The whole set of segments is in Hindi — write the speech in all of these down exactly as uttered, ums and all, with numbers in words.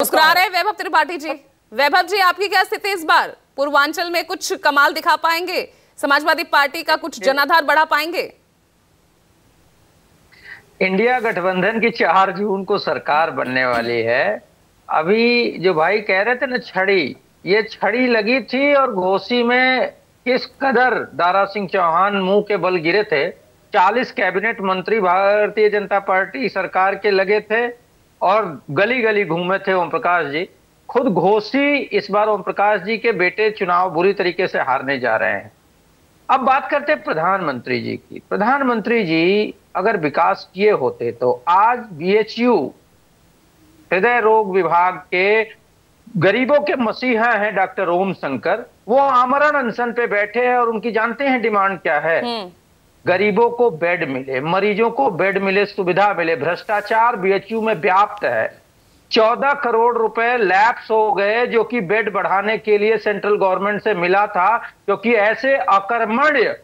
मुस्कुरा रहे वैभव त्रिपाठी जी। वैभव जी, आपकी क्या स्थिति इस बार? पूर्वांचल में कुछ कमाल दिखा पाएंगे? समाजवादी पार्टी का कुछ जनाधार बढ़ा पाएंगे? इंडिया गठबंधन की चार जून को सरकार बनने वाली है। अभी जो भाई कह रहे थे ना छड़ी, ये छड़ी लगी थी और घोसी में किस कदर दारा सिंह चौहान मुंह के बल गिरे थे। चालीस कैबिनेट मंत्री भारतीय जनता पार्टी सरकार के लगे थे और गली गली घूमे थे ओम प्रकाश जी। खुद घोसी इस बार ओम प्रकाश जी के बेटे चुनाव बुरी तरीके से हारने जा रहे हैं। अब बात करते हैं प्रधानमंत्री जी की। प्रधानमंत्री जी अगर विकास किए होते तो आज बीएचयू हृदय रोग विभाग के गरीबों के मसीहा हैं डॉक्टर ओम शंकर, वो आमरण अनशन पे बैठे हैं और उनकी जानते हैं डिमांड क्या है? गरीबों को बेड मिले, मरीजों को बेड मिले, सुविधा मिले। भ्रष्टाचार बीएचयू में व्याप्त है। चौदह करोड़ रुपए लैप्स हो गए जो कि बेड बढ़ाने के लिए सेंट्रल गवर्नमेंट से मिला था, क्योंकि ऐसे अकर्मण्य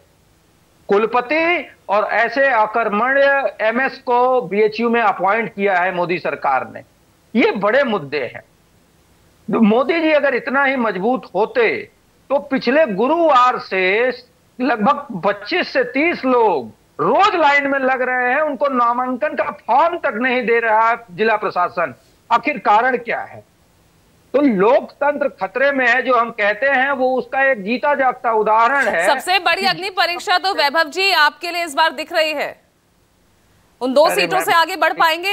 कुलपति और ऐसे अकर्मण्य एमएस को बीएचयू में अपॉइंट किया है मोदी सरकार ने। ये बड़े मुद्दे हैं। मोदी जी अगर इतना ही मजबूत होते तो पिछले गुरुवार से लगभग पच्चीस से तीस लोग रोज लाइन में लग रहे हैं, उनको नामांकन का फॉर्म तक नहीं दे रहा जिला प्रशासन। आखिर कारण क्या है? तो लोकतंत्र खतरे में है जो हम कहते हैं, वो उसका एक जीता जागता उदाहरण है। सबसे बड़ी अग्नि परीक्षा तो वैभव जी आपके लिए इस बार दिख रही है। उन दो सीटों से आगे बढ़ पाएंगे?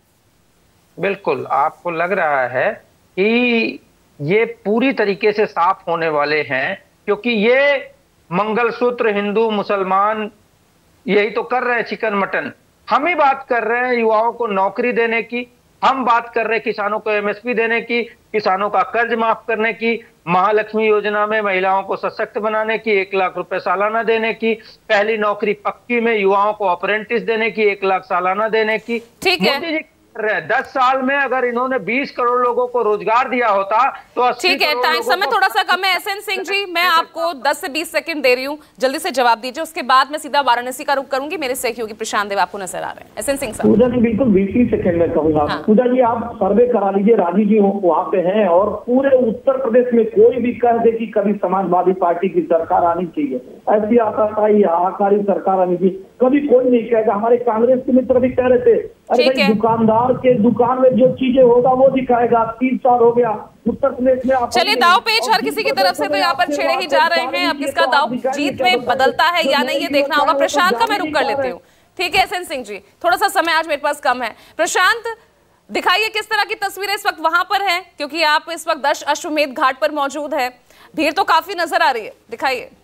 बिल्कुल। आपको लग रहा है कि ये पूरी तरीके से साफ होने वाले हैं, क्योंकि ये मंगलसूत्र हिंदू मुसलमान यही तो कर रहे हैं, चिकन मटन। हम ही बात कर रहे हैं युवाओं को नौकरी देने की, हम बात कर रहे हैं किसानों को एमएसपी देने की, किसानों का कर्ज माफ करने की, महालक्ष्मी योजना में महिलाओं को सशक्त बनाने की, एक लाख रुपए सालाना देने की, पहली नौकरी पक्की में युवाओं को अप्रेंटिस देने की, एक लाख सालाना देने की। ठीक है। मोदी जी दस साल में अगर इन्होंने बीस करोड़ लोगों को रोजगार दिया होता तो ठीक है। टाइम समय थोड़ा सा कम है। एसएन सिंह जी, मैं आपको दस से बीस सेकंड दे रही हूँ, जल्दी से जवाब दीजिए। उसके बाद मैं सीधा वाराणसी का रुख करूंगी। मेरे सहयोगी प्रशांत देव आपको नजर आ रहे हैं। एसएन सिंह साहब। पूजा जी बिल्कुल बीस ही सेकंड में कहूंगा। हाँ। पूजा जी आप सर्वे करा लीजिए, राजी जी वहाँ पे हैं, और पूरे उत्तर प्रदेश में कोई भी कह दे कि कभी समाजवादी पार्टी की सरकार आनी चाहिए, ऐसी आकाशाई हाहाकारी सरकार आनी चाहिए, कभी कोई नहीं कहेगा। हमारे कांग्रेस के मित्र भी कह रहे थे, अरे दुकानदार के दुकान में जो चीजें होगा वो दिखाएगा। तीन साल हो गया उत्तर प्रदेश में। चलिए, दाव पेच हर किसी की तरफ से तो यहाँ पर छेड़े ही जा रहे हैं। अब किसका दाव जीत में बदलता है या नहीं, ये देखना होगा। प्रशांत का मैं रुक कर लेती हूँ। ठीक है एसएन सिंह जी, थोड़ा सा समय आज मेरे पास कम है। प्रशांत, दिखाइए किस तरह की तस्वीरें इस वक्त वहां पर है, क्योंकि आप इस वक्त दश अश्वमेध घाट पर मौजूद है। भीड़ तो काफी नजर आ रही है, दिखाइए।